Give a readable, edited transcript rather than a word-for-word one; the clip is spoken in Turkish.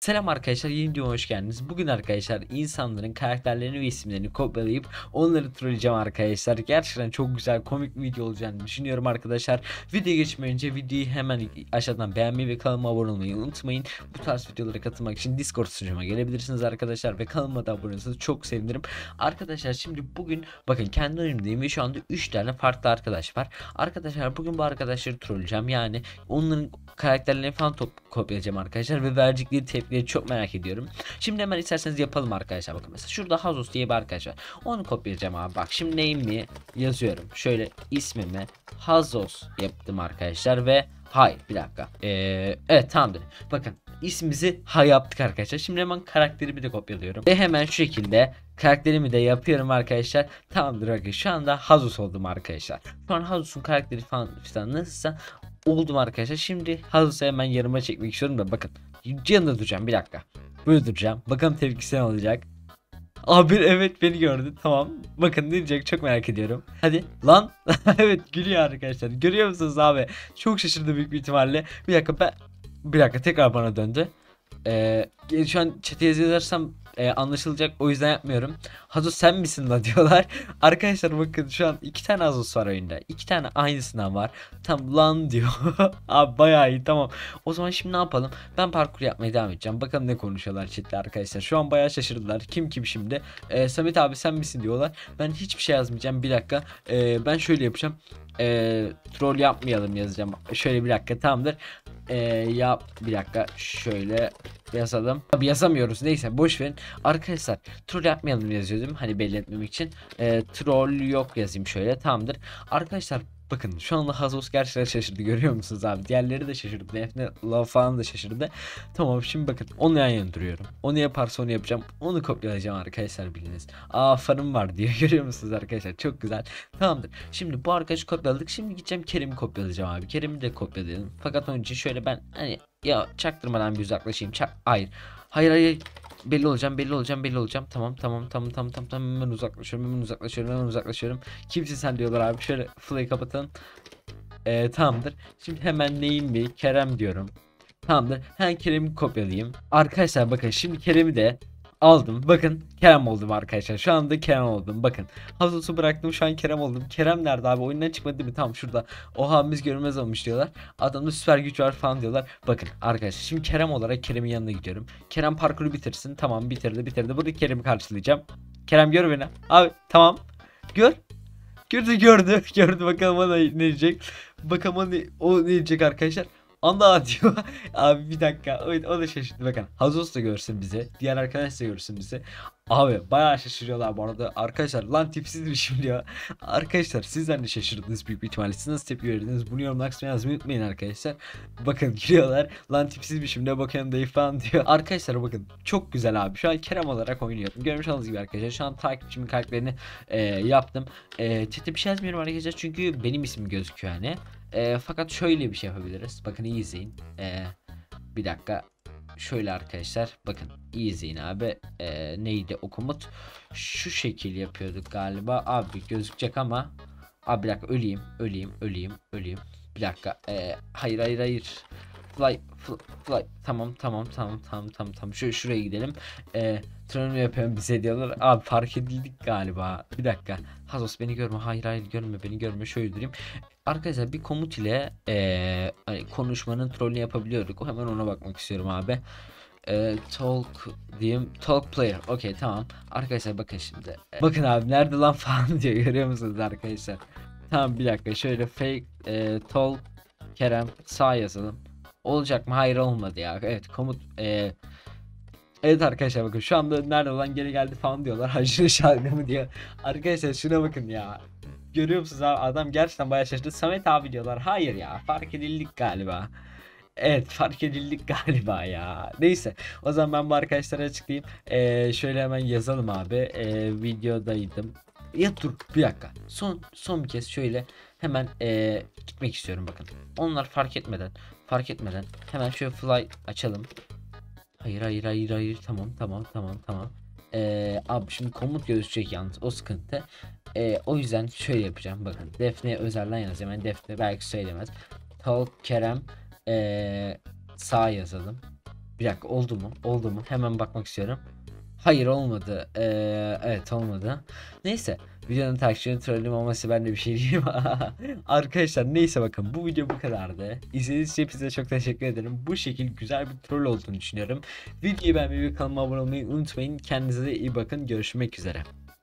Selam arkadaşlar, yeni videoma hoş geldiniz. Bugün arkadaşlar insanların karakterlerini ve isimlerini kopyalayıp onları trolleyeceğim arkadaşlar. Gerçekten çok güzel, komik bir video olacağını düşünüyorum arkadaşlar. Videoya geçmeden önce videoyu hemen aşağıdan beğenmeyi ve kanalıma abone olmayı unutmayın. Bu tarz videolara katılmak için Discord sunucuma gelebilirsiniz arkadaşlar ve kanalıma da abone olursanız çok sevinirim. Arkadaşlar şimdi bugün bakın kendi oyunumdayım ve şu anda 3 tane farklı arkadaş var. Arkadaşlar bugün bu arkadaşları trolleyeceğim. Yani onların karakterlerini falan kopyalayacağım arkadaşlar ve verecekleri tepkileri çok merak ediyorum. Şimdi hemen isterseniz yapalım arkadaşlar. Bakın mesela şurada Hazos diye bir arkadaş var. Onu kopyalayacağım abi. Bak şimdi name'imi yazıyorum. Şöyle ismimi Hazos yaptım arkadaşlar ve hayır bir dakika. Evet tamamdır. Bakın ismimizi yaptık arkadaşlar. Şimdi hemen karakterimi de kopyalıyorum. Ve hemen şu şekilde karakterimi de yapıyorum arkadaşlar. Tamamdır arkadaşlar. Şu anda Hazos oldum arkadaşlar. Şu an Hazos'un karakteri falan nasılsa oldum arkadaşlar. Şimdi Hazos'u hemen yanıma çekmek istiyorum da bakın. Yanında duracağım bir dakika. Böyle duracağım. Bakalım tepkisi ne olacak. Abi evet beni gördü. Tamam. Bakın ne diyecek çok merak ediyorum. Hadi lan. Evet gülüyor arkadaşlar. Görüyor musunuz abi? Çok şaşırdı büyük bir ihtimalle. Bir dakika tekrar bana döndü. Şu an chat'e yazarsam anlaşılacak, o yüzden yapmıyorum. Hazos sen misin la diyorlar. Arkadaşlar bakın şu an 2 tane Hazos var oyunda. 2 tane aynısından var. Tam lan diyor. Abi bayağı iyi, tamam. O zaman şimdi ne yapalım? Ben parkur yapmaya devam edeceğim. Bakalım ne konuşuyorlar chatte arkadaşlar. Şu an bayağı şaşırdılar. Kim şimdi? Samet abi sen misin diyorlar. Ben hiçbir şey yazmayacağım. Bir dakika. Ben şöyle yapacağım. Troll yapmayalım yazacağım. Şöyle bir dakika tamamdır. Ya bir dakika şöyle yazalım. Abi yazamıyoruz, neyse boş verin. Arkadaşlar troll yapmayalım yazıyordum hani belli etmemek için. Troll yok yazayım şöyle, tamamdır. Arkadaşlar bakın şu anda Hazos gerçekten şaşırdı, görüyor musunuz abi? Diğerleri de şaşırdı. Defne Love falan da şaşırdı. Tamam şimdi bakın onu yan yana duruyorum. Onu yaparsa onu yapacağım. Onu kopyalayacağım arkadaşlar biliniz. Farım var diyor görüyor musunuz arkadaşlar? Çok güzel. Tamamdır. Şimdi bu arkadaşı kopyaladık. Şimdi gideceğim Kerem'i kopyalayacağım abi. Kerem'i de kopyalayalım. Fakat önce şöyle ben hani ya çaktırmadan bir uzaklaşayım. Hayır. Hayır. Belli olacağım. Tamam. Hemen uzaklaşıyorum. Kimsin sen diyorlar abi. Şöyle fly'ı kapatalım. Tamamdır. Şimdi hemen neyim mi? Kerem diyorum. Tamamdır. Hemen Kerem'i kopyalayayım. Arkadaşlar bakın şimdi Kerem'i de aldım. Bakın Kerem oldum arkadaşlar. Şu anda Kerem oldum. Bakın. Hazos'u bıraktım. Şu an Kerem oldum. Kerem nerede abi? Oyundan çıkmadı değil mi? Tamam şurada. Oha biz görünmez olmuş diyorlar. Adamda süper güç var falan diyorlar. Bakın arkadaşlar şimdi Kerem olarak Kerem'in yanına gidiyorum. Kerem parkuru bitirsin. Tamam bitirdi. Burada Kerem'i karşılayacağım. Kerem gör beni. Abi tamam. Gör. Gördü bakalım o ne diyecek. Bakalım o ne diyecek arkadaşlar. Anda diyor. Abi bir dakika. O da şaşırdı bakın. Hazos da görsün bizi. Diğer arkadaş da görsün bizi. Abi bayağı şaşırıyorlar bu arada. Arkadaşlar lan tipsizmişim diyor. Arkadaşlar sizden de şaşırdınız büyük bir ihtimalle. Siz nasıl tepki verdiniz? Bunu yorumlar kısmına yazmayı unutmayın arkadaşlar. Bakın giriyorlar. Lan tipsizmişim de bakın dayı falan diyor. Arkadaşlar bakın çok güzel abi. Şu an Kerem olarak oynuyorum. Görmüş olduğunuz gibi arkadaşlar. Şu an takipçimin karakterini yaptım. Chat'te bir şey yazmıyorum arkadaşlar. Çünkü benim ismim gözüküyor hani. Fakat şöyle bir şey yapabiliriz. Bakın iyi izleyin. Bir dakika. Şöyle arkadaşlar. Bakın iyi izleyin abi. Neydi o komut? Şu şekil yapıyorduk galiba. Abi gözükecek ama. Abi bir dakika öleyim. Bir dakika. Hayır. Fly. Tamam. Şuraya gidelim. Trollü yapıyorum bize diyorlar. Abi fark edildik galiba. Bir dakika. Hazos beni görme. Hayır görme beni görme. Şöyle durayım. Arkadaşlar bir komut ile hani konuşmanın trollünü yapabiliyorduk. Hemen ona bakmak istiyorum abi. Talk diyeyim. Talk player. Okey tamam. Arkadaşlar bakın şimdi. Bakın abi nerede lan falan diyor. Görüyor musunuz arkadaşlar? Tamam bir dakika. Şöyle fake talk Kerem sağ yazalım. Olacak mı? Hayır olmadı ya. Evet komut evet arkadaşlar bakın şu anda nerede olan geri geldi falan diyorlar. Hacı şalgı mı diyor. Arkadaşlar şuna bakın ya. Görüyor musunuz abi? Adam gerçekten bayağı şaşırdı. Samet abi diyorlar. Hayır ya fark edildik galiba. Evet fark edildik galiba ya. Neyse o zaman ben bu arkadaşlara açıklayayım. Şöyle hemen yazalım abi. Videodaydım. Ya dur bir dakika. Son bir kez şöyle hemen gitmek istiyorum bakın. Onlar fark etmeden hemen şöyle fly açalım. Hayır. Tamam. Abi şimdi komut gözükecek yalnız o sıkıntı. O yüzden şöyle yapacağım bakın. Defne özelden yazacağım. Yani Defne belki söylemez. Talk Kerem sağ yazalım. Bir dakika, oldu mu? Oldu mu? Hemen bakmak istiyorum. Hayır, olmadı. Evet, olmadı. Neyse. Videonun takipçilerini trolledim olması ben de bir şey diyeyim. Arkadaşlar neyse, bakın bu video bu kadardı. İzlediğiniz için hepinize çok teşekkür ederim. Bu şekil güzel bir troll olduğunu düşünüyorum. Videoyu beğenmeyi ve kanalıma abone olmayı unutmayın. Kendinize iyi bakın. Görüşmek üzere.